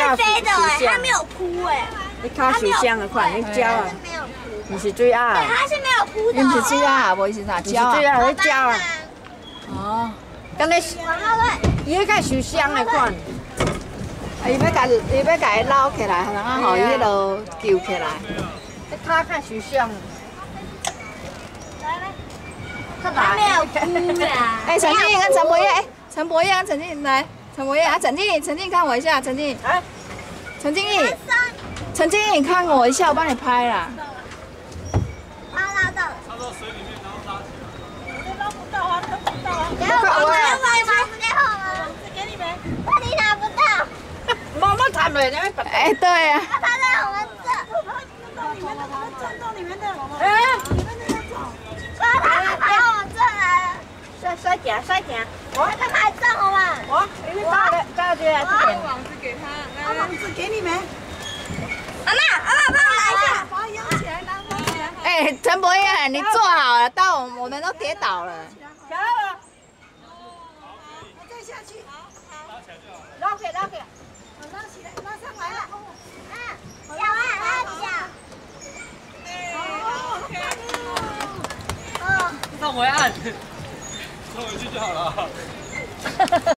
飞的哎，它没有扑哎。 你卡受伤的款，你鸟啊？ 没有扑。 你是水鸭啊？ 它是没有扑的。 你是水鸭，无是啥鸟啊？ 水鸭，你鸟啊？ 哦， 敢你伊迄个受伤的款。 伊要甲伊捞起来，然后互伊迄落救起来。 你卡较受伤。 它没有扑啦。 哎，陈静跟陈柏燕，陈柏燕跟陈静来，陈柏燕啊，陈静看我一下，陈静，陈静怡，陈静怡，你看我一下，我帮你拍啦。 拉到了。 插到水里面，然后拉起来。 拉不到啊，拉不到啊。我拿不给我吗？给你们。你拿不到。 妈妈弹落， 哎，对啊。 它在我们这。 到里面的，它钻到里面的。 哎， 你们那个走。 它跑我们这来了。 甩行。 我看它撞了嘛。 你到这来这边。 网子给他，来，网子给你们。 阿妈，帮我拿一下。 把它摇起来，拉起来。 哎，陈柏燕，你坐好了，到我们都跌倒了。 起来了， 我再下去。 捞起。 我拉起来，拉上来了。 脚啊，拉脚。 哦， 上回按，收回去就好了。